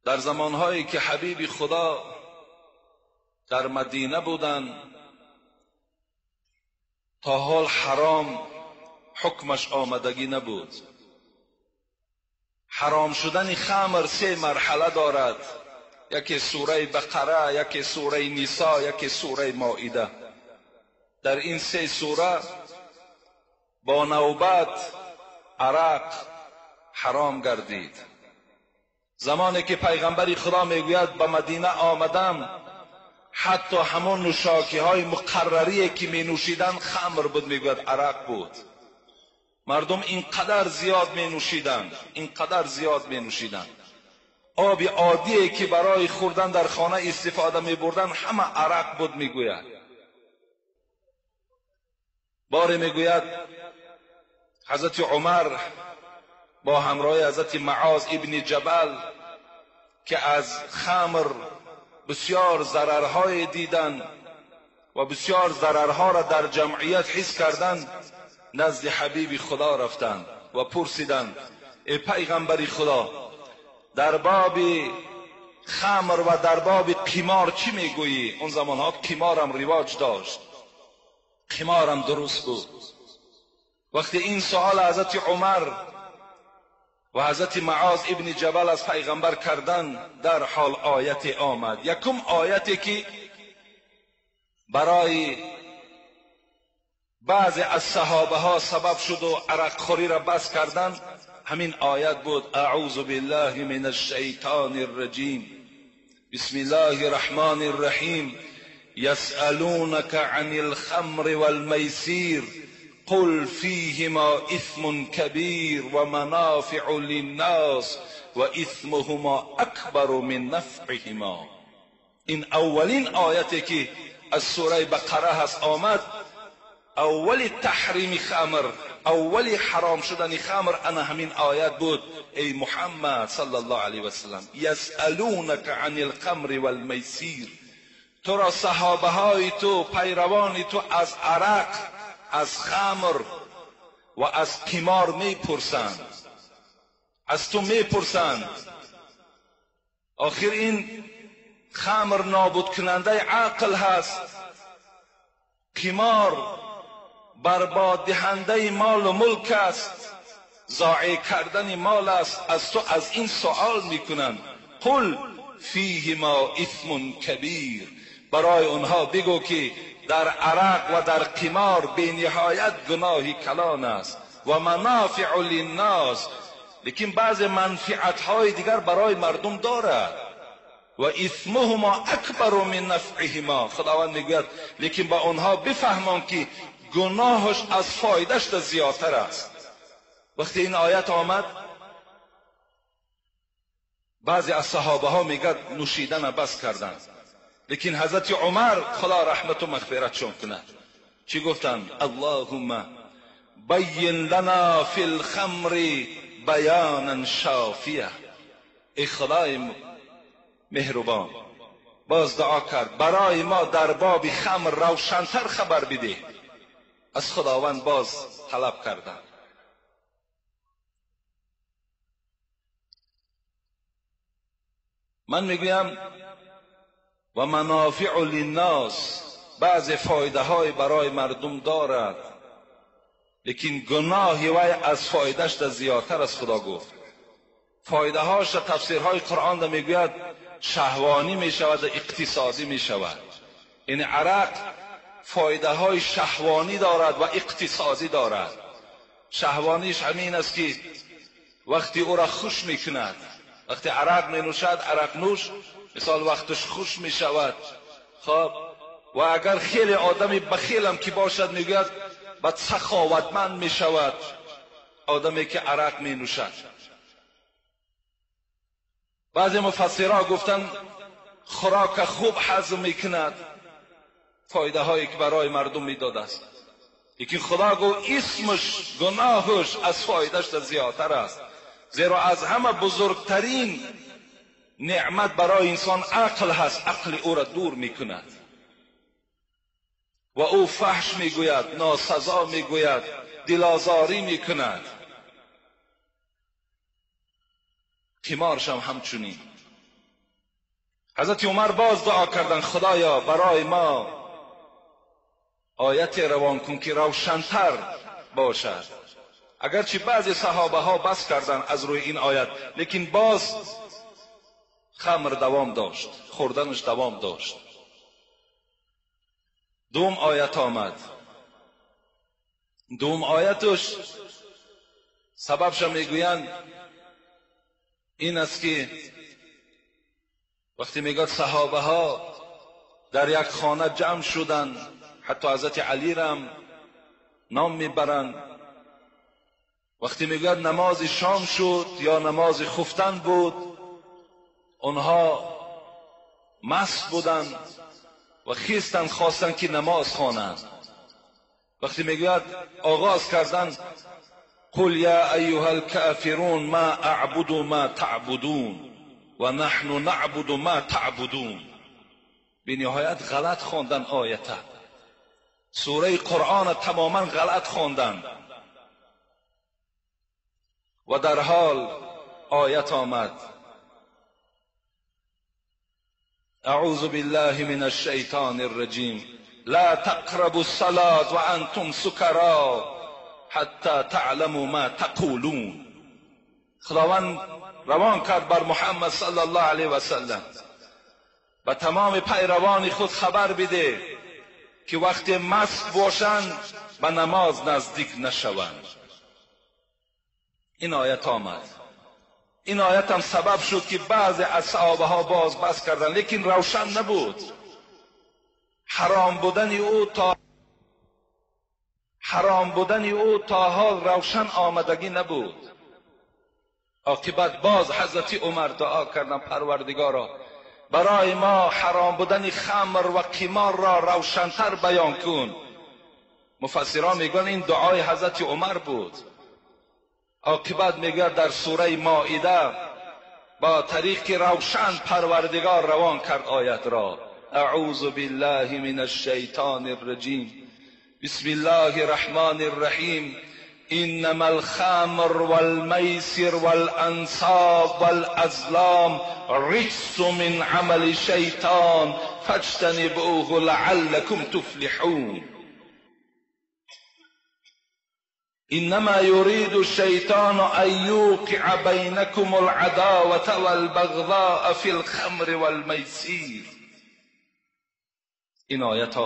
در زمانهایی که حبیب خدا در مدینه بودن، تا حال حرام حکمش آمدگی نبود. حرام شدن خمر 3 مرحله دارد، یکی سوره بقره، یکی سوره نساء، یکی سوره مائده. در این 3 سوره با نوبت عرق حرام گردید. زمانی که پیغمبر خدا میگوید به مدینه آمدم، حتی همون نوشاکی های مقرری که می نوشیدن خمر بود، میگوید عرق بود. مردم اینقدر زیاد می نوشیدن، اینقدر زیاد می نوشیدن. آب عادی که برای خوردن در خانه استفاده می بردن همه عرق بود میگوید. باری میگوید حضرت عمر با همراه حضرت معاذ ابن جبل که از خمر بسیار ضررهای دیدن و بسیار ضررها را در جمعیت حس کردند، نزد حبیب خدا رفتند و پرسیدند ای پیغمبر خدا، در باب خمر و در باب قمار چی میگویی؟ اون زمانها قمار هم رواج داشت، قمار هم درست بود. وقتی این سوال حضرت عمر و حضرت معاذ ابن جبل از پیغمبر کردن، در حال آیت آمد. یکم آیتی که برای بعضی از صحابه ها سبب شد و عرق خوری را بس کردن، همین آیت بود: اعوذ بالله من الشیطان الرجیم، بسم الله الرحمن الرحیم، یسألونک عن الخمر والمیسیر قل فیهما اثم کبیر و منافع للناس و اثمهما اکبر من نفعهما. این اولین آیتی که از سوره بقره هست آمد. اول تحریم خمر، اول حرام شدن خمر انا همین آیت بود: ای محمد صلی الله علیه و سلم، یسألونک عن الخمر والمیسیر، تو را صحابه های تو، پیروان تو از عرق، از خمر و از قمار میپرسند، از تو میپرسند. آخر این خمر نابود کننده عقل هست، قمار برباد دهنده مال و ملک است، ضایع کردن مال است. از تو از این سوال میکنند: قل فیهما اثم کبیر، برای اونها بگو که در عرق و در قمار بی نهایت گناهی کلان است و منافع للناس، لیکن بعض منفعت های دیگر برای مردم دارد. و اثمهما اکبر من نفعهما، خداوند میگوید لیکن با اونها بفهمان که گناهش از فایدهش زیادتر است. وقتی این آیت آمد، بعضی از صحابه ها میگد نوشیدن بس کردند، لیکن حضرت عمر خدا رحمت و مغفرتشون کنه چی گفتند؟ اللهم بین لنا فی الخمر بیانا شافیه. ای خدای مهربان، باز دعا کرد برای ما در باب خمر روشنتر خبر بده. از خداوند باز طلب کردند. من میگویم و منافع للناس، بعض فایده های برای مردم دارد، لیکن گناهی وی از فایدهش زیادتر از خدا گفت. فایده هاش تفسیرهای قرآن دا میگوید شهوانی میشود و اقتصادی میشود. این عرق فایده های شهوانی دارد و اقتصادی دارد. شهوانیش همین است که وقتی او را خوش میکند، وقتی عرق می نوشد، عرق نوش مثال وقتش خوش می شود. خب و اگر خیلی آدمی بخیل هم که باشد، میگوید بعد سخاوتمند می شود آدمی که عرق می نوشد. بعضی مفسرها گفتن خوراک خوب هضم می کند، فایده هایی که برای مردم می داده است. لیکن خدا گو اسمش، گناهش از فایدهش زیادتر است، زیرا از همه بزرگترین نعمت برای انسان عقل هست. عقل او را دور می کند و او فحش می گوید، ناسزا می گوید، دلازاری می کند. قمارش هم همچنین. حضرت عمر باز دعا کردن خدایا برای ما آیت روان کن که روشن‌تر باشد. اگرچه بعضی صحابه ها بس کردن از روی این آیت، لیکن باز خمر دوام داشت، خوردنش دوام داشت. دوم آیت آمد. دوم آیتش سببش میگویند این است که وقتی میگوید صحابه ها در یک خانه جمع شدند، حتی حضرت علی را هم نام میبرند، وقتی میگوید نماز شام شد یا نماز خفتن بود، اونها مست بودند و خیستند خواستند که نماز خوانند. وقتی میگوید آغاز کردند قل یا ایها الکافرون ما اعبد ما تعبدون و نحن نعبد ما تعبدون. به نهایت غلط خواندن آیت، سوره قرآن تماما غلط خواندن و در حال آیت آمد اعوذ بالله من الشیطان الرجیم لا تقربوا الصلاة وانتم سکرا حتی تعلموا ما تقولون. خداوند روان کرد بر محمد صلی الله علیه و سلم و تمام پیروان خود خبر بده که وقتی مست باشند به نماز نزدیک نشوند. این آیت آمد. این آیت هم سبب شد که بعضی از صحابه ها باز بس کردن، لیکن روشن نبود. حرام بودن او تا حال روشن آمدگی نبود. عاقبت باز حضرت عمر دعا کردن پروردگارا برای ما حرام بودن خمر و قمار را روشن‌تر بیان کن. مفسران میگن این دعای حضرت عمر بود. عاقبت میگه در سوره مائده با طریق روشن پروردگار روان کرد آیت را. اعوذ بالله من الشیطان الرجیم بسم الله الرحمن الرحیم انما الخمر والمیسر والانصاب والازلام رجس من عمل الشیطان فاجتنبوه لعلكم تفلحون. انما يريد الشيطان ان يوقع بينكم العداوة والبغضاء في الخمر والميسير. این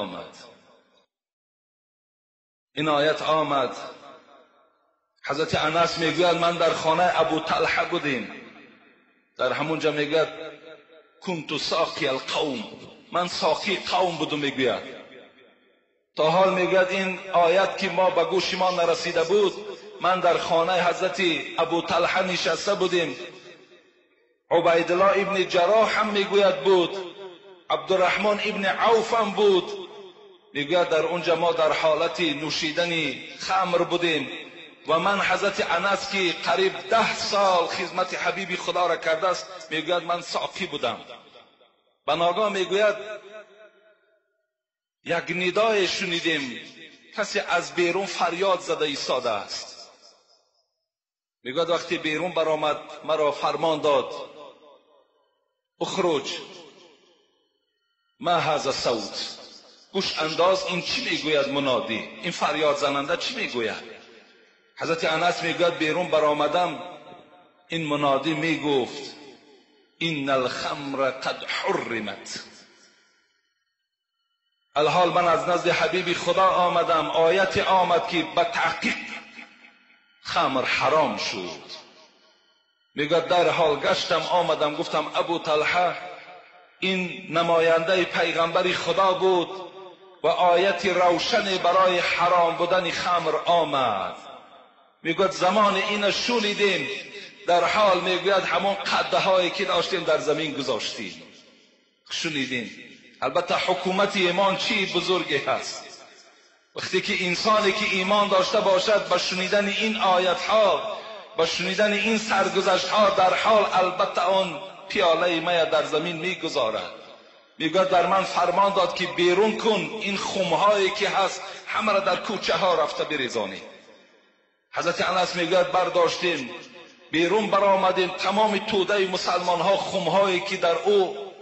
آیت آمد. حضرت انس میگوید من در خانه ابو طلحه بودیم، در همونجا میگوید کنت ساقی القوم، من ساقی قوم بودم. میگوید تا حال میگوید این آیت که ما به گوش ما نرسیده بود، من در خانه حضرت ابو طلحه نشسته بودیم. عبیدالله ابن جراح هم میگوید بود، عبدالرحمن ابن عوف هم بود. میگوید در اونجا ما در حالت نوشیدن خمر بودیم و من حضرت انس که قریب 10 سال خدمت حبیب خدا را کرده است، میگوید من ساقی بودم. به ناگاه میگوید یک ندای شنیدیم، کسی از بیرون فریاد زده ایستاده است. میگوید وقتی بیرون برآمد مرا فرمان داد اخرج ما هذا الصوت، گوش انداز این چی میگوید منادی، این فریاد زننده چی میگوید. حضرت انس میگوید بیرون برآمدم، این منادی میگفت ان الخمر قد حرمت. الحال من از نزد حبیب خدا آمدم، آیت آمد که به تحقیق خمر حرام شد. میگوید در حال گشتم آمدم گفتم ابو طلحه این نماینده پیغمبر خدا بود و آیت روشن برای حرام بودن خمر آمد. میگوید زمان این شنیدیم، در حال میگوید همون قده هایی که داشتیم در زمین گذاشتیم، شنیدیم. البته حکومت ایمان چی بزرگی هست. وقتی که انسانی که ایمان داشته باشد با شنیدن این آیت ها، با شنیدن این سرگذشت ها، در حال البته آن پیاله می در زمین میگذارد. میگوید در من فرمان داد که بیرون کن این خمهایی که هست همه را در کوچه ها رفته بریزانی. حضرت انس میگوید برداشتیم بیرون برآمدیم، تمام توده مسلمان ها خمهایی که در او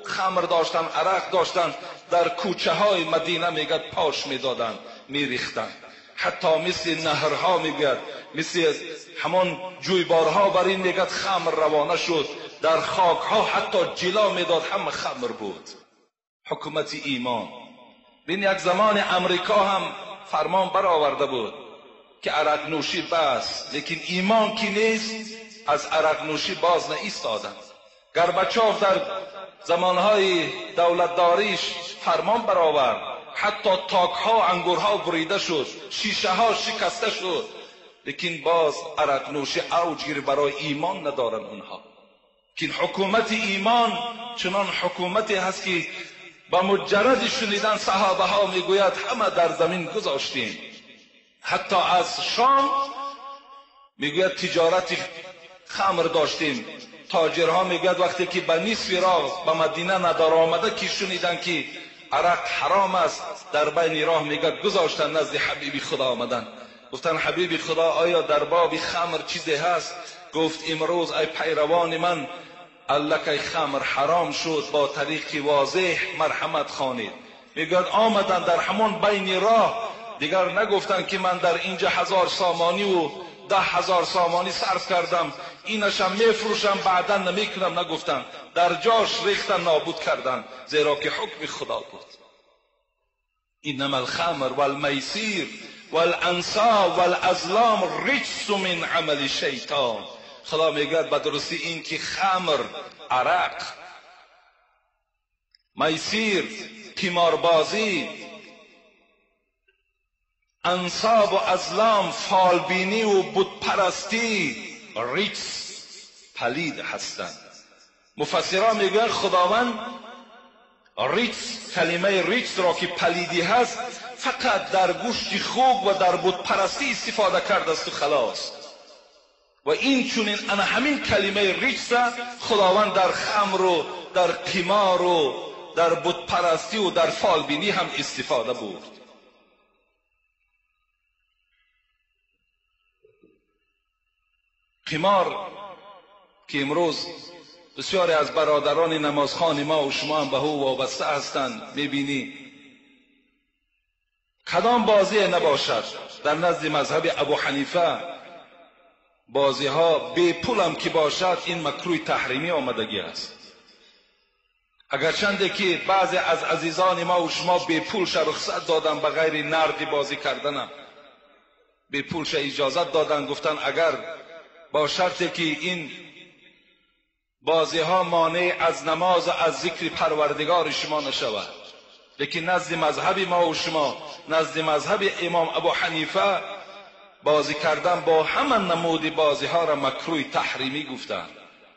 خمر داشتن، عرق داشتن، در کوچه های مدینه میگد پاش میدادن، میریختن. حتی مثل نهرها میگد، مثل همان جویبارها بر این میگد خمر روانه شد. در خاک ها حتی جلا میداد، همه خمر بود. حکومت ایمان. بین یک زمان امریکا هم فرمان برآورده بود که عرق نوشی بس، لیکن ایمان کی نیست از عرق نوشی باز نایستادند. گرباچوف در زمانهای دولتداریش فرمان برآورد، حتی تاکها انگورها بریده شد، شیشه ها شکسته شد، لیکن باز عرق نوشی اوج گیری. برای ایمان ندارن اونها. که حکومت ایمان چنان حکومتی هست که با مجرد شنیدن صحابه ها میگوید همه در زمین گذاشتیم. حتی از شام میگوید تجارت خمر داشتیم. تاجرها میگوید وقتی که به نصف راه به مدینه ندار آمده که شنیدن که عرق حرام است، در بین راه میگوید گذاشتن نزد حبیب خدا آمدن. گفتن حبیب خدا آیا در باب خمر چیزی هست؟ گفت امروز ای پیروان من الکی خمر حرام شد، با طریق واضح مرحمت خوانید. میگوید آمدن در همون بین راه، دیگر نگفتن که من در اینجا 1000 سامانی و 10,000 سامانی صرف کردم، اینشم میفروشم بعدا نمیکنم. نگفتن، در جاش ریختن، نابود کردن، زیرا که حکم خدا بود. انما الخمر والمیسیر والانصاب والازلام رجس من عمل شیطان. خدا میگوید به درستی این که خمر، عرق، میسیر، قماربازی، انصاب و ازلام، فالبینی و بت پرستی رجس، پلید هستند. مفسران میگویند خداوند رجس، کلمه رجس را که پلیدی هست فقط در گوشت خوک و در بت پرستی استفاده کرده است و خلاص. و این چونین انا همین کلمه رجس خداوند در خمر و در قمار و در بت پرستی و در فالبینی هم استفاده بود. قمار که امروز بسیاری از برادران نمازخوان ما و شما هم به او وابسته هستند، میبینی کدام بازی نباشد در نزد مذهب ابو حنیفه، بازی ها بی پول هم که باشد این مکروه تحریمی آمدگی است. اگرچنده که بعضی از عزیزان ما و شما بی پولش رخصت دادن به غیر نردی بازی کردن، بی پولش اجازت دادن، گفتن اگر با شرطی که این بازی ها مانع از نماز و از ذکر پروردگار شما نشود. لیکن نزد مذهب ما و شما، نزد مذهب امام ابو حنیفه، بازی کردن با همان نمودی بازی ها را مکروه تحریمی گفتند.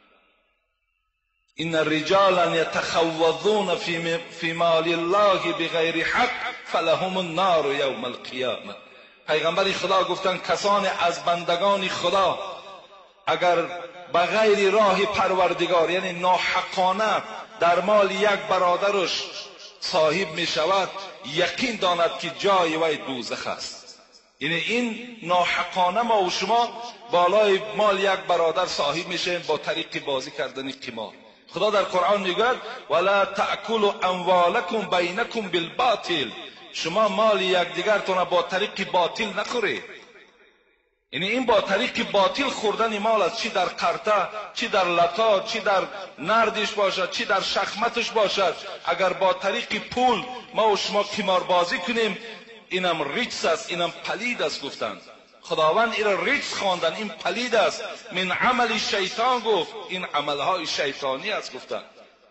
این رجالا یتخوضون فی مال الله بغیر حق فلهم النار یوم القیامه. پیغمبر خدا گفتند کسان از بندگان خدا اگر به غیر راه پروردگار، یعنی ناحقانه در مال یک برادرش صاحب می شود، یقین داند که جای وی دوزخ است. یعنی این ناحقانه ما و شما بالای مال یک برادر صاحب میشه با طریق بازی کردن قمار. خدا در قرآن میگوید ولا تأکلوا اموالکم بینکم بالباطل، شما مال یکدیگرتون با طریق باطل نخورید. یعنی این با طریق باطل خوردن مال است، چی در قرطه، چی در لتا، چی در نردش باشد، چی در شخمتش باشد. اگر با طریق پول ما و شما قمار بازی کنیم، اینم رجس است، اینم پلید است. گفتند خداوند این را رجس خواندن، این پلید است، من عمل شیطان گفت، این عملهای شیطانی است. گفتند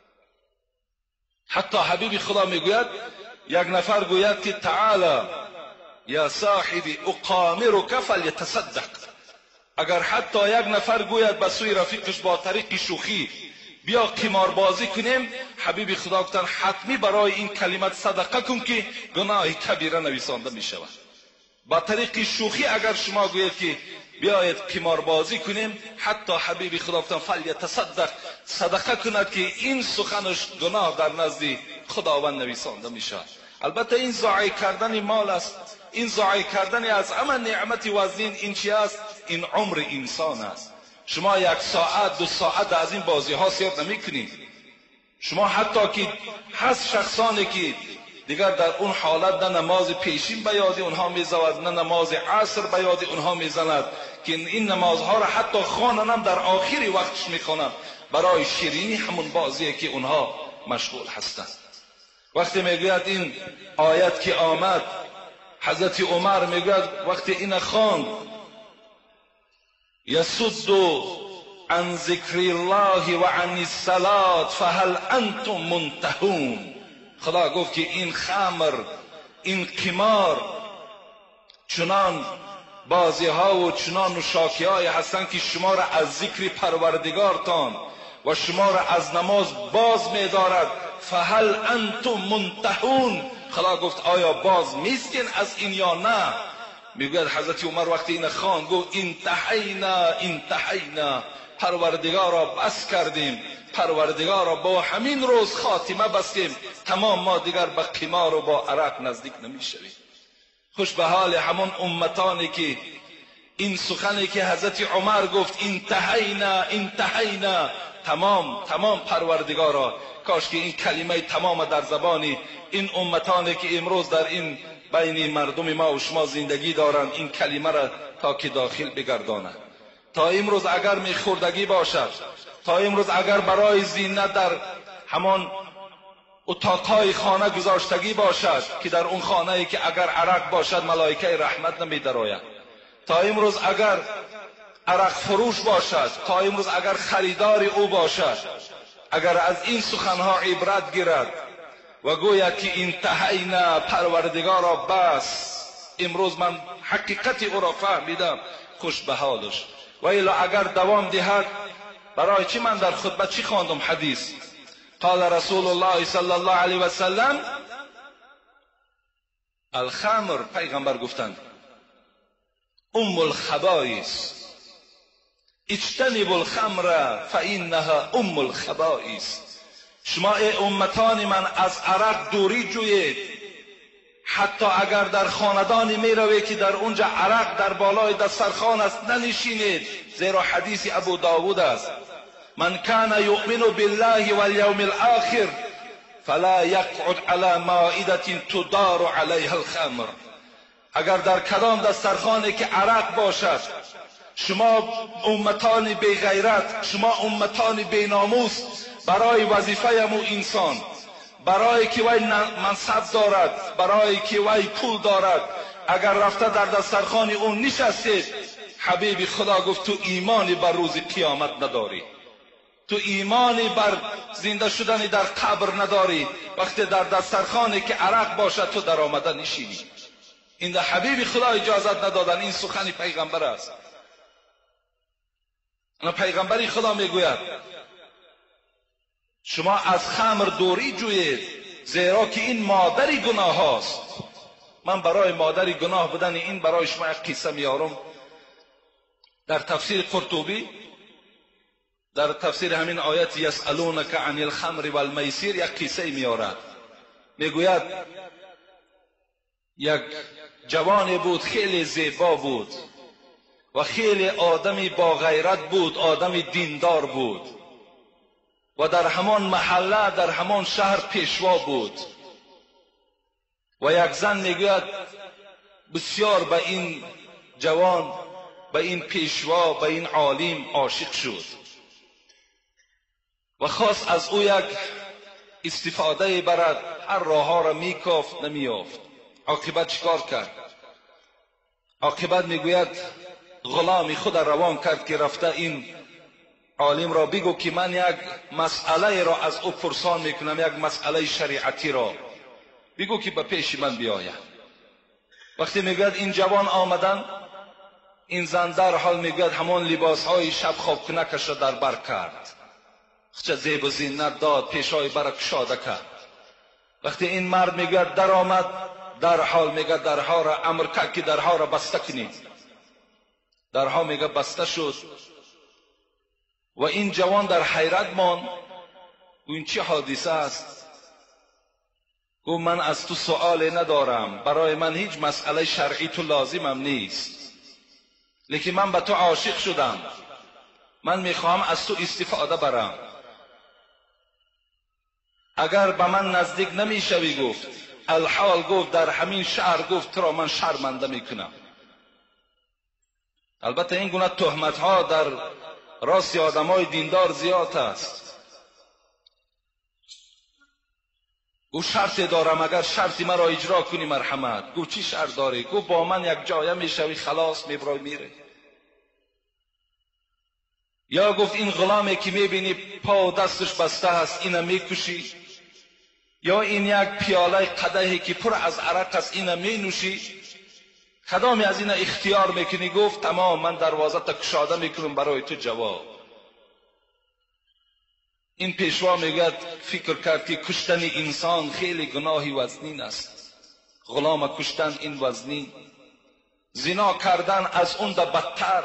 حتی حبیب خدا میگوید، یک نفر گوید که تعالی یا صاحبی اقامرک فلیتصدق. اگر حتی یک نفر گوید به سوی رفیقش با طریق شوخی بیا قمار بازی کنیم، حبیب خدا گفتن حتمی برای این کلمت صدقه کن که گناه کبیره نویسانده می شود. با طریق شوخی اگر شما گوید که بیاید قمار بازی کنیم، حتی حبیب خدا گفتن فلیتصدق، صدقه کند که این سخنش گناه در نزد خداوند نویسانده می شود. البته این ضایع کردن مال است، این ضایع کردن از همه نعمت وزین. این چی است؟ این عمر انسان است. شما 1 ساعت 2 ساعت از این بازی ها سیر نمی کنید. شما حتی که هست شخصانی که دیگر در اون حالت نه نماز پیشین به یاد اونها میزند نه نماز عصر به یاد اونها میزند که این نمازها را حتی خوانن هم در آخری وقتش میخوانند برای شیرینی همون بازیه که اونها مشغول هستند. وقتی میگوید این آیت که آمد، حضرت عمر میگوید وقتی این خواند یصد عن ذکر الله و عن الصلاة فهل انتم منتهون. خدا گفت که این خمر، این قمار چنان بازی ها و چنان نوشاکی های هستند که شما را از ذکر پروردگارتان و شما را از نماز باز می‌دارد. فهل انتم منتهون. خدا گفت آیا باز میستین از این یا نه؟ میگوید حضرت عمر وقتی این خان گفت انتهینا، پروردگارا بس کردیم، پروردگارا با همین روز خاتمه بستیم، تمام ما دیگر به قمار و با عرق نزدیک نمیشویم. خوش به حال همون امتانی که این سخنی که حضرت عمر گفت انتهینا، تمام پروردگارا، کاش که این کلمه تمام در زبانی این امتانی که امروز در این بین مردم ما و شما زندگی دارند این کلمه را تا که داخل بگردانند. تا امروز اگر میخوردگی باشد، تا امروز اگر برای زینت در همان اتاقهای خانه گذاشتگی باشد که در اون خانه ای که اگر عرق باشد ملائکه رحمت نمیدراید، تا امروز اگر عرق فروش باشد، تا امروز اگر خریدار او باشد، اگر از این سخنها عبرت گیرد و گوید که انتهینا، پروردگارا بس، امروز من حقیقت او را فهمیدم، خوش به حالش. و الا اگر دوام دهد، برای چی من در خطبه چی خواندم؟ حدیث قال رسول الله صلی الله علیه و سلم الخمر، پیغمبر گفتند ام الخبائث، اجتنبوا الخمر فانها ام الخبائث. شما ای امتان من از عرق دوری جویید، حتی اگر در خاندانی می روید که در اونجا عرق در بالای دسترخوان است ننشینید، زیرا حدیث ابو داود است من کان یؤمن بالله والیوم الاخر فلا یقعد علی مائده تدار علیها الخمر. اگر در کدام دسترخوانی که عرق باشد، شما امتان بی غیرت، شما امتان بی ناموس، برای وظیفه مو انسان، برای که وی منصب دارد، برای که وی پول دارد، اگر رفته در دسترخوان اون نشستید، حبیب خدا گفت تو ایمانی بر روز قیامت نداری، تو ایمانی بر زنده شدن در قبر نداری. وقتی در دسترخوانی که عرق باشد تو در آمده نشینی. این در حبیب خدا اجازت ندادن. این سخن پیغمبر است. پیغمبری خدا میگوید شما از خمر دوری جویید، زیرا که این مادری گناه است. من برای مادری گناه بودن این برای شما یک قصه میارم. در تفسیر قرطبی، در تفسیر همین آیت یسألونک عن الخمر والمیسر یک قصه میارد. میگوید یک جوانی بود، خیلی زیبا بود و خیلی آدمی با غیرت بود، آدمی دیندار بود و در همان محله، در همان شهر پیشوا بود. و یک زن میگوید بسیار به این جوان، به این پیشوا، به این عالم عاشق شد و خواست از او یک استفاده برد. هر راه ها را میکافت نمیافت. عاقبت چیکار کرد؟ عاقبت میگوید غلامی خود روان کرد که رفته این عالم را بگو که من یک مسئله را از او پرسان میکنم، یک مسئله شریعتی را بگو که به پیش من بیاید. وقتی میگوید این جوان آمدن، این زن در حال میگوید همان لباس های شب خواب کنکش را در بر کرد، چه زیب و زینت داد، پیشای بر کشاده کرد. وقتی این مرد میگوید در آمد، در حال میگوید درها را امر کرد که درها را بسته کنید. درها میگه بسته شد و این جوان در حیرت ماند. و این چه حادثه است؟ گفت من از تو سؤال ندارم، برای من هیچ مسئله شرعی تو لازمم نیست، لیکن من به تو عاشق شدم، من میخوام از تو استفاده برم. اگر به من نزدیک نمیشوی گفت، الحال گفت در همین شهر گفت تو را من شرمنده میکنم. البته این گونه تهمت ها در راست آدمای دیندار زیاد است. گفت شرط دارم، اگر شرطی مرا اجرا کنی مرحمت. گفت چی شرط داری؟ گفت با من یک جایه میشوی خلاص میبرای میره. یا گفت این غلامی که میبینی پا و دستش بسته است اینو میکشی، یا این یک پیاله قدحی که پر از عرق است اینو مینوشی، کدامی از اینا اختیار میکنی؟ گفت تمام، من دروازه تا کشاده میکنم برای تو جواب. این پیشوا میگه فکر کرد که کشتن انسان خیلی گناهی وزنین است. غلام کشتن این وزنین، زنا کردن از اون دا بدتر.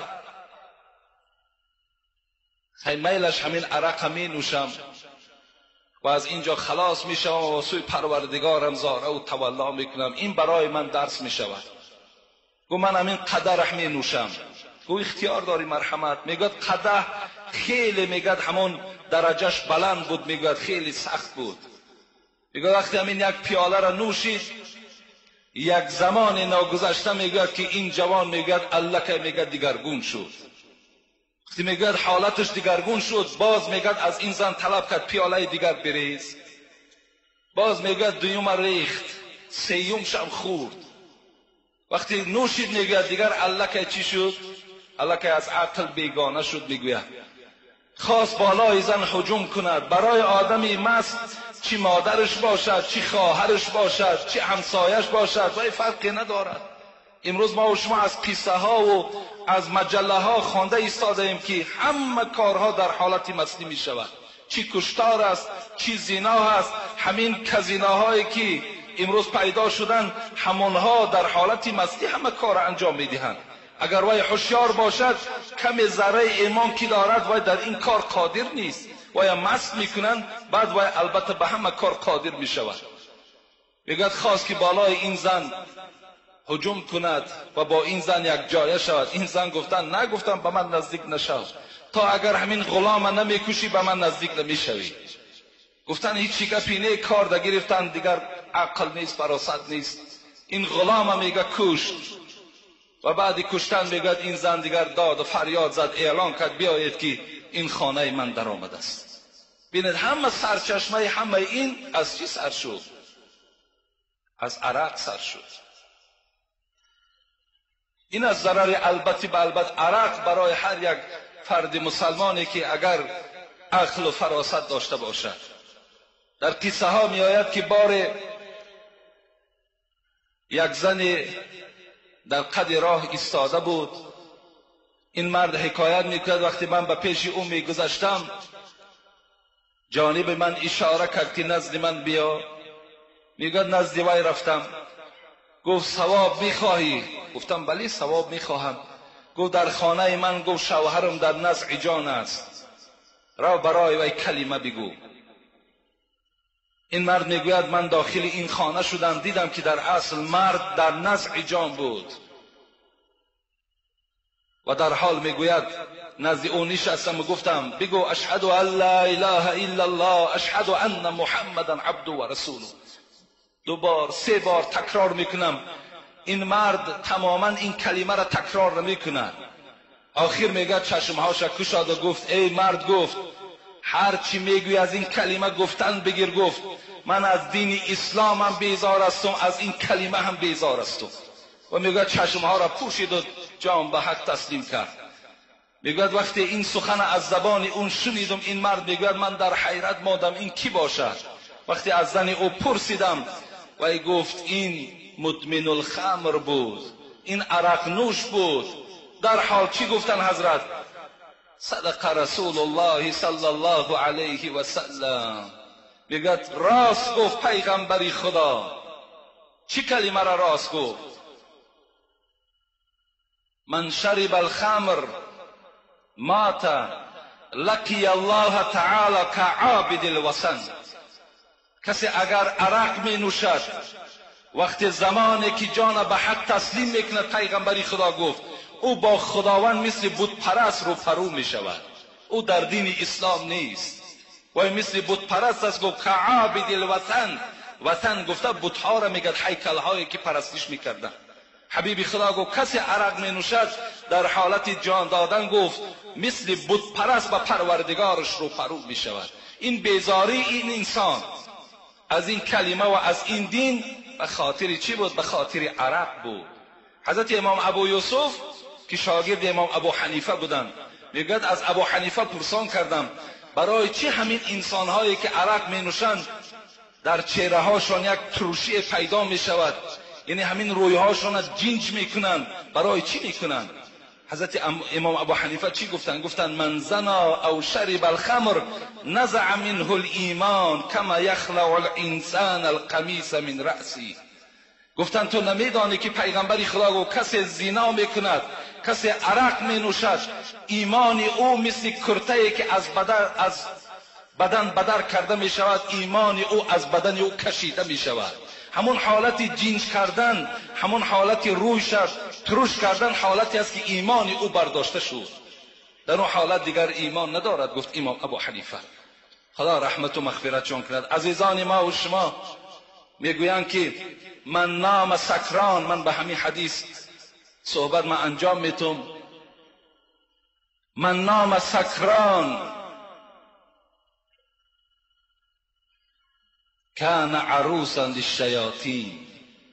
میلش همین عرق می نوشم و از اینجا خلاص می شوم و سوی پروردگارم زاره و تولا می کنم. این برای من درس می شود. گو من همین قدح می نوشم. گو اختیار داری مرحمت. میگد قدح خیلی میگد همون درجهش بلند بود، میگد خیلی سخت بود. میگد وقتی همین یک پیاله را نوشید یک زمان ناگذشته میگد که این جوان میگد الله که میگد دیگرگون شد. وقتی میگد حالتش دیگرگون شد، باز میگد از این زن طلب کرد پیاله دیگر بریز. باز میگد دویم ریخت، سیومش هم خورد. وقتی نوشید میگد دیگر الله که چی شد؟ الله که از عقل بیگانه شد. میگوید خواست بالای زن هجوم کند. برای آدمی مست چی مادرش باشد، چی خواهرش باشد، چی همسایش باشد، ولی فرقی ندارد. امروز ما و شما از قصه ها و از مجله ها خوانده ایستاده ایم که همه کارها در حالت مستی می شود. چی کشتار است، چی زنا است. همین کزیناهایی که امروز پیدا شدن، همونها در حالت مستی همه کار انجام می دهند. اگر وای هوشیار باشد کم ذره ایمان که دارد وای در این کار قادر نیست. وای مست میکنن، بعد وای البته به همه کار قادر می شود. میگد خواست که بالای این زن هجوم کند و با این زن یک جایه شود. این زن گفتن نگفتم به من نزدیک نشو، تا اگر همین غلام نمیکشی به من نزدیک نمیشوی. گفتن هیچ گپی نه، کار دا گرفتن دیگر عقل نیست، فراست نیست. این غلام میگه کشت و بعد کشتن میگد این زن دیگر داد و فریاد زد، اعلان کرد بیایید که این خانه من در آمده است. ببینید همه سرچشمه همه این از چی سر شد؟ از عرق سر شد. این از ضرر البته به البته عرق برای هر یک فرد مسلمانی که اگر عقل و فراست داشته باشد. در قصه ها می آید که بار یک زن در قد راه ایستاده بود. این مرد حکایت میکرد وقتی من به پیش او میگذشتم جانب من اشاره کرد که نزد من بیا. میگد نزد وی رفتم. گفت ثواب میخواهی؟ گفتم بلی ثواب میخواهم. گفت در خانه من گفت شوهرم در نزع جان است، را برای وی کلمه بگو. این مرد میگوید من داخل این خانه شدم، دیدم که در اصل مرد در نزع جان بود و در حال میگوید نزد او نشستم و گفتم بگو اشهد ان لا اله الا الله اشهد ان محمدا عبده و رسوله. 2 بار 3 بار تکرار میکنم. این مرد تماما این کلمه را تکرار نمیکنه. آخر میگه چشمهاش کشاد و گفت ای مرد، گفت هر چی میگوی از این کلمه گفتن بگیر. گفت من از دین اسلام هم بیزار هستم، از این کلمه هم بیزار هستم. و میگه چشمها را پوشید و جان به حق تسلیم کرد. میگه وقتی این سخن از زبان اون شنیدم، این مرد میگه من در حیرت ماندم این کی باشد. وقتی از زن او پرسیدم و ای گفت این مدمن الخمر بود، این عرق نوش بود. در حال چی گفتن حضرت؟ صدق رسول الله صلی الله علیه و سلم. میگه راست گفت پیغمبری خدا. چی کلمه را راست گفت؟ من شرب الخمر مات لقی الله تعالی كعابد الوثن. کسی اگر عرق می نوشد وقتی زمانی که جان به حق تسلیم میکنه، پیغمبری خدا گفت او با خداوند مثل بت پرست رو پرو می شود. او در دین اسلام نیست. و مثل بت پرست است. گفت کعابد الوطن، وطن گفته بت‌ها را میگد، هیکل‌هایی که پرستش میکردن. حبیب خدا گفت کسی عرق می نوشد در حالت جان دادن گفت مثل بت پرست و پروردگارش رو پرو می شود. این بیزاری این انسان از این کلمه و از این دین به خاطر چی بود؟ به خاطر عرق بود. حضرت امام ابو یوسف که شاگرد امام ابو حنیفه بودند میگوید از ابو حنیفه پرسان کردم برای چی همین انسانهایی که عرق می نوشند در چهره هاشان یک ترشی پیدا می شود، یعنی همین رویهاشون جنج میکنن، برای چی میکنن؟ حضرت امام ابو حنیفه چی گفتن؟ گفتن من زنا او شرب الخمر نزع منه الایمان کما یخلع الانسان القمیص من رأسی. گفتن تو نمیدانی که پیغمبر خدا گفت کسی زنا میکند، کسی عرق مینوشد، ایمان او مثل کرته‌ای که از بدن بدر کرده میشود، ایمان او از بدن او کشیده میشود. همون حالت جنج کردن، همون حالت روی شد تروش کردن حالتی است که ایمان او برداشته شد. در اون حالت دیگر ایمان ندارد. گفت امام ابو حنیفه خدا رحمت و مغفرت چون کند. عزیزان ما و شما میگویند که من نام سکران، من به همین حدیث صحبت من انجام میتم، من نام سکران کان عروسا للشیاطین.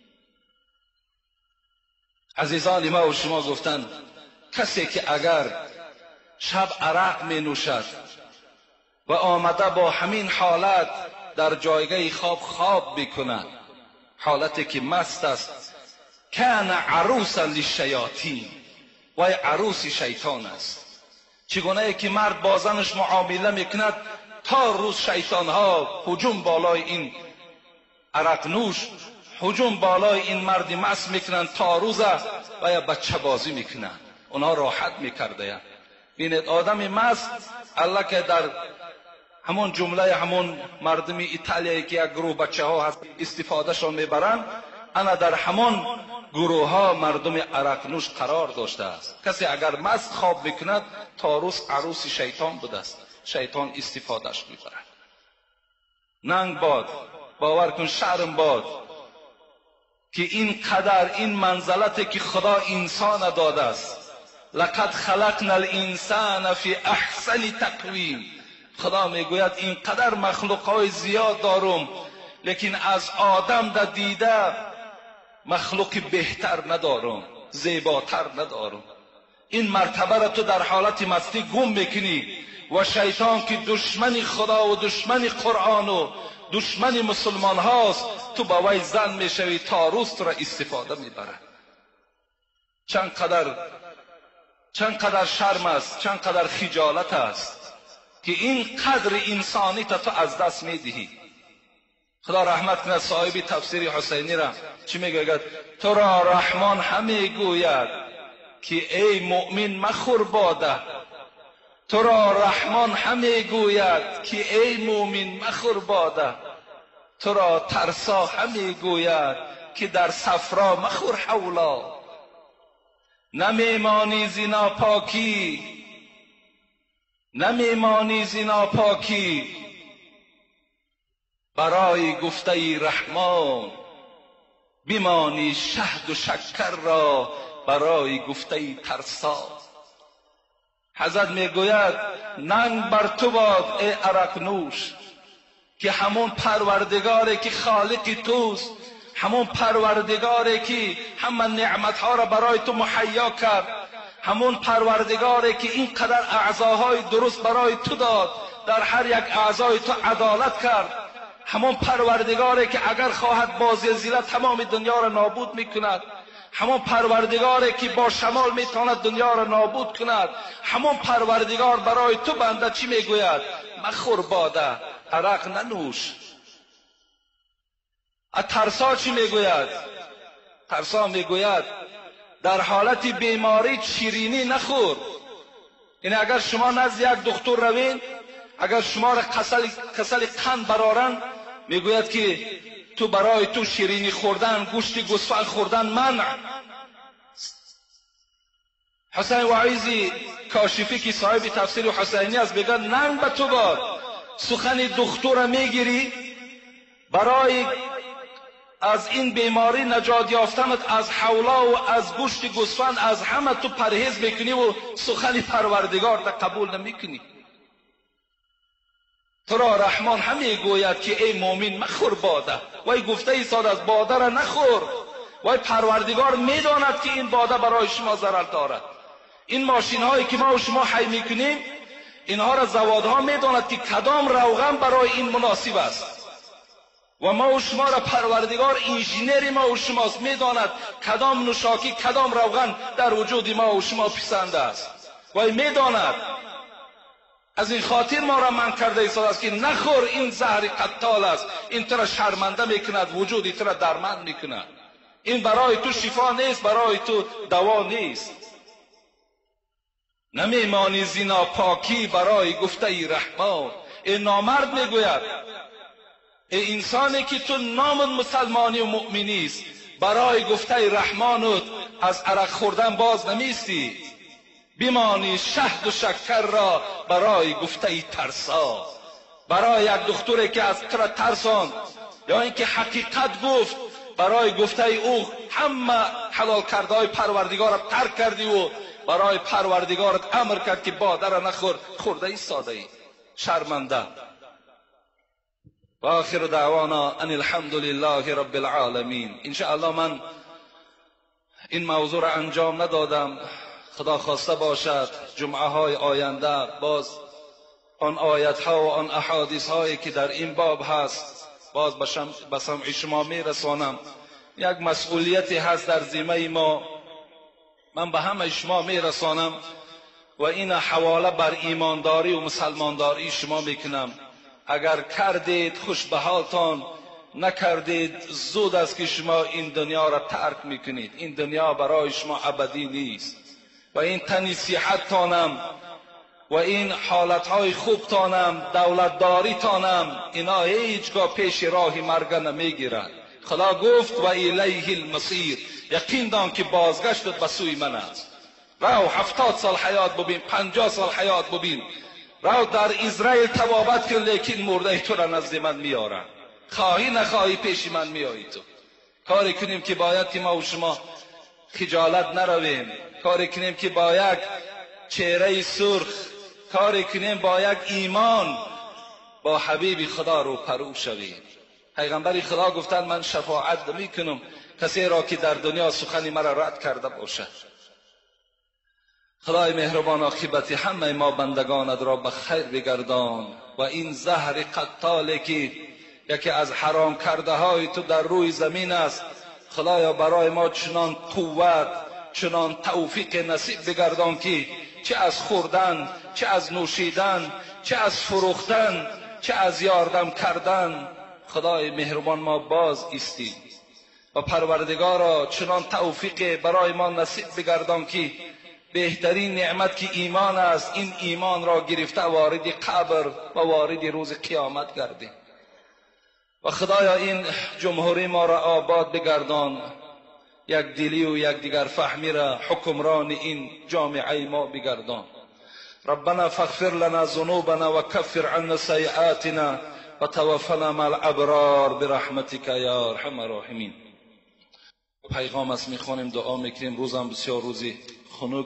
عزیزان ما و شما گفتن کسی که اگر شب عرق می نوشد و آمده با همین حالت در جایگاه خواب میکند، حالتی که مست است، کان عروسا للشیاطین، و عروس شیطان است. چگونه ای که مرد با زنش معامله میکند تا روز شیطان ها هجوم بالای این عرق نوش، هجوم بالای این مرد مست میکنن تا روز و یا بچه بازی میکنن، اونها راحت میکرده. بینید آدم مست الله که در همون جمله همون مردم ایتالیایی که یک گروه بچه ها استفاده شون میبرن، انا در همون گروه ها مردم عرق نوش قرار داشته است. کسی اگر مست خواب میکند تا روز عروس شیطان بوده است، شیطان استفادهش میبرد. ننگ باد، باور کن شرم باد که این قدر این منزلتی که خدا انسان داده است. لقد خلقنا الانسان فی احسن تقویم. خدا میگوید این قدر مخلوقای زیاد دارم، لیکن از آدم در دیده مخلوق بهتر ندارم، زیباتر ندارم. این مرتبه را تو در حالت مستی گم میکنی و شیطان که دشمن خدا و دشمن قرآن و دشمن مسلمان هاست، تو با وی زن میشوی تا روز تو را استفاده میبره. چند قدر شرم است، چند قدر خجالت است که این قدر انسانیت تو از دست میدهی. خدا رحمت کند صاحب تفسیر حسینی را چی میگوید؟ تو را رحمان همه گوید که ای مؤمن مخور باده. تو را رحمان همه گوید که ای مؤمن مخور باده. تو را ترسا همه گوید که در صفرا مخور حولا. نمیمانی زنا پاکی، نمیمانی زنا پاکی برای گفته رحمان، بیمانی شهد و شکر را برای گفته ترسا. حضرت میگوید ننگ بر تو باد ای عرق نوش که همون پروردگاری که خالق توست، همون پروردگاری که همه نعمتها را برای تو مهیا کرد، همون پروردگاری که اینقدر اعضاهای درست برای تو داد، در هر یک اعضای تو عدالت کرد، همون پروردگاری که اگر خواهد با زلزله تمام دنیا را نابود میکند، همون پروردگاری که با شمال میتواند دنیا را نابود کند، همون پروردگار برای تو بنده چی میگوید؟ مخور باده، عرق ننوش. ترسا چی میگوید؟ ترسا میگوید در حالت بیماری شیرینی نخور. یعنی اگر شما نزد یک دکتر روین، اگر شما را کسل قند برارن، میگوید که تو برای تو شیرینی خوردن، گوشت گوسفند خوردن منع. حسین وعیزی کاشفی که صاحب تفسیر حسینی است میگه ننگ به تو باد سخن دکتر میگیری برای از این بیماری نجات یافتنت، از حولا و از گوشت گوسفند، از همه تو پرهیز میکنی و سخن پروردگار را قبول نمیکنی. تو را رحمان همه گوید که ای مومن مخور باده، وای گفته ایستاد از باده را نخور. وای پروردگار میداند که این باده برای شما ضرر دارد. این ماشین هایی که ما و شما حی میکنیم، اینها را زوادها میداند که کدام روغن برای این مناسب است و ما و شما را پروردگار انژینری ما و شماست، میداند کدام نوشاکی کدام روغن در وجود ما و شما پسند است. وای میداند. از این خاطر ما را من کرده ایستاد است که نخور، این زهر قتال است، این تو را شرمنده میکند، وجودی تو را درمند میکند. این برای تو شفا نیست، برای تو دوا نیست. نمیمانی زنا پاکی برای گفته ای رحمان. این نامرد میگوید ای انسانی که تو نام مسلمانی و مؤمنی است، برای گفته رحمانت از عرق خوردن باز نمیستی، بیمانی شهد و شکر را برای گفته ترسا. برای یک دختری که از تو ترسان یا اینکه حقیقت گفت، برای گفته او همه حلال کرده های پروردگار را ترک کردی و برای پروردگارت امر کرد که باده را نخور، خورده ایستاده ای شرمنده. و آخر دعوانا ان الحمد لله رب العالمین. انشاءالله من این موضوع را انجام ندادم، خدا خواسته باشد جمعه های آینده باز آن آیت ها و آن احادیث هایی که در این باب هست باز به سمع شما می رسانم. یک مسئولیتی هست در ذمه ما، من به همه شما می رسانم و این حواله بر ایمانداری و مسلمانداری شما میکنم. اگر کردید خوش به حالتان، نکردید زود است که شما این دنیا را ترک میکنید. این دنیا برای شما ابدی نیست و این تنی صحت تانم و این حالتهای خوب تانم، دولتداری تانم، اینا هیچگاه پیش راه مرگ نمیگیرند. خدا گفت و الیه المصیر، یقین دان که بازگشتت به سوی من است. رو 70 سال حیات ببین، 50 سال حیات ببین، رو در اسرائیل توابت کن، لیکن مرده تو را نزد من میارن، خواهی نخواهی پیش من میایی. تو کاری کنیم که باید که ما و شما خجالت نرویم، کاری کنیم که با یک چهره سرخ، کاری کنیم با یک ایمان با حبیب خدا رو پرو شویم. پیغمبر خدا گفتند من شفاعت نمیکنم کسی را که در دنیا سخن مرا رد کرده باشد. خدای مهربان عاقبت همه ما بندگانت را به خیر بگردان و این زهر قتالی که یکی از حرام کرده های تو در روی زمین است، خدایا برای ما چنان قوت، چنان توفیق نصیب بگردان که چه از خوردن، چه از نوشیدن، چه از فروختن، چه از یاردم کردن، خدای مهربان ما باز ایستیم و پروردگارا چنان توفیق برای ما نصیب بگردان که بهترین نعمت که ایمان است، این ایمان را گرفته وارد قبر و وارد روز قیامت گردیم. و خدایا این جمهوری ما را آباد بگردان، یک دلی و یک دیگر فهمی را حکمران این جامعه ما بگردان. ربنا فاغفر لنا ذنوبنا و کفر عنا سیئاتنا و توفنا مع الابرار برحمتک یا ارحم الراحمین. پیغام است میخوانیم، دعا میکنیم. روزم بسیار روزی خنک.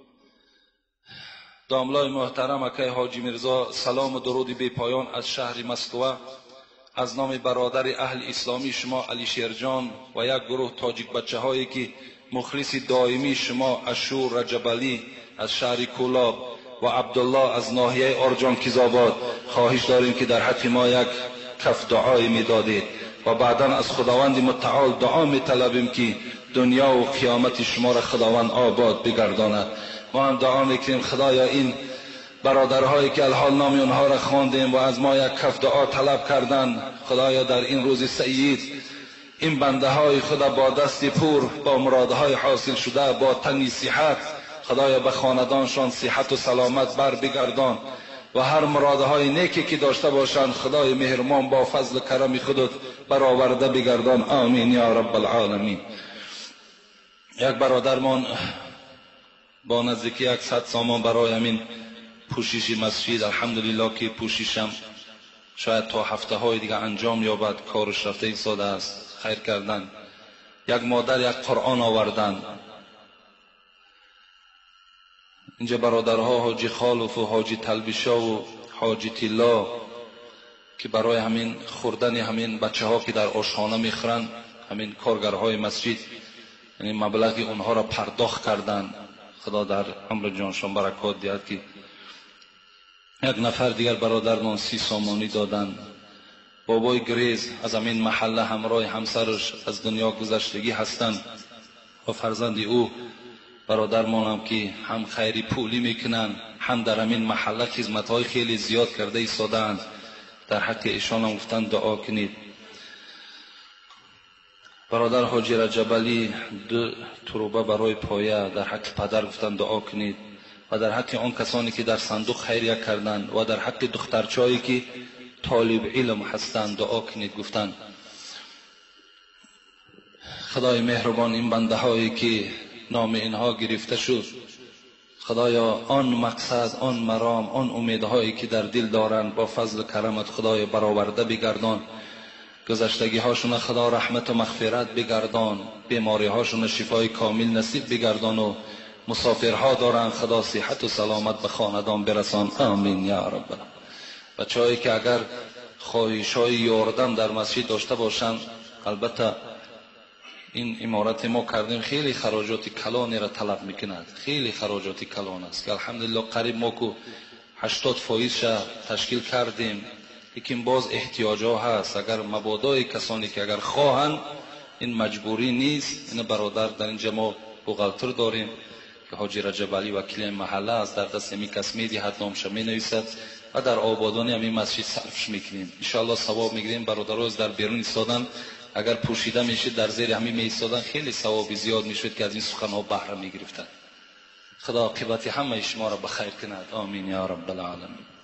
داملای محترم اکای حاجی میرزا سلام و درودی بی پایان از شهر مسکو از نام برادر اهل اسلامی شما علی شیرجان و یک گروه تاجیک بچه هایی که مخلص دائمی شما اشور رجبالی از شهر کولاب و عبدالله از ناحیه ارجان کیزاباد خواهش داریم که در حق ما یک کف دعای میدادید و بعدا از خداوند متعال دعا میطلبیم که دنیا و قیامت شما را خداوند آباد بگرداند. ما هم دعا میکنیم خدایا این برادرهایی که الحال نام اونها را خواندیم و از ما یک کف دعا طلب کردن، خدایا در این روز سعید این بنده های خدا با دست پر، با مرادهای حاصل شده، با تنی صحت، خدایا به خاندانشان صحت و سلامت بر بگردان و هر مرادهای نیکی که داشته باشند خدای مهربان با فضل کرم خودت برآورده بگردان. آمین یا رب العالمین. یک برادرمان با نزدیکی 100 سامان برای همین پوشش مسجد، الحمدلله که پوششم شاید تا هفته های دیگه انجام یابد. کارش رفته ایستاده است. خیر کردن. یک مادر یک قرآن آوردن. اینجا برادرها حاجی خالف و حاجی تلبیشا و حاجی تیلا که برای همین خوردن همین بچه ها که در آشخانه میخورن، همین کارگرهای مسجد، یعنی مبلغی اونها را پرداخت کردن. خدا در عمر جانشان برکات دهد. که یک نفر دیگر برادر نان 30 سامانی دادن. بابای گریز از همین محله همراه همسرش از دنیا گذشتگی هستند و فرزند او برادرمان هم که هم خیری پولی میکنن هم در همین محله خدمت‌های خیلی زیاد کرده ایستادند. در حق ایشان هم گفتن دعا کنید. برادر حاجی رجب علی 2 تروبه برای پایه در حق پدر گفتن دعا کنید و در حق آن کسانی که در صندوق خیریه کردند و در حق دخترچه‌ای که طالب علم هستند دعا کنید گفتند. خدای مهربان این بنده هایی که نام اینها گرفته شد، خدایا آن مقصد، آن مرام، آن امیدهایی که در دل دارند با فضل کرمت خدای برآورده بگردان. گذشتگی هاشون خدا رحمت و مغفرت بگردان. بیماری هاشون شفای کامل نصیب بگردان و مسافرها دارن خدا صحت و سلامت به خاندان برسان. آمین یا رب. بچه‌هایی که اگر خواهش‌های یاردن در مسجد داشته باشند، البته این امارت ما کردیم خیلی خراجات کلانی را طلب میکند. خیلی خراجات کلان است که الحمدلله قریب ما کو 80% تشکیل کردیم. لیکن باز احتیاج ها هست. اگر مبادای کسانی که اگر خواهند، این مجبوری نیست. این برادر در اینجا ما بوغالتر داریم که حاجی رجب علی وکیل محله است. در دست می کس میدهد، نامش می نویسد و در آبادانی همین مسجد صرفش میکنیم. انشاءالله ثواب میگیریم. برادرها در بیرون ایستادن، اگر پوشیده میشید در زیر همین می ایستادن خیلی ثواب زیاد میشد که از این سخنها بهره میگرفتن. خدا عاقبت همه شما را بخیر کند. آمین یا رب العالمین.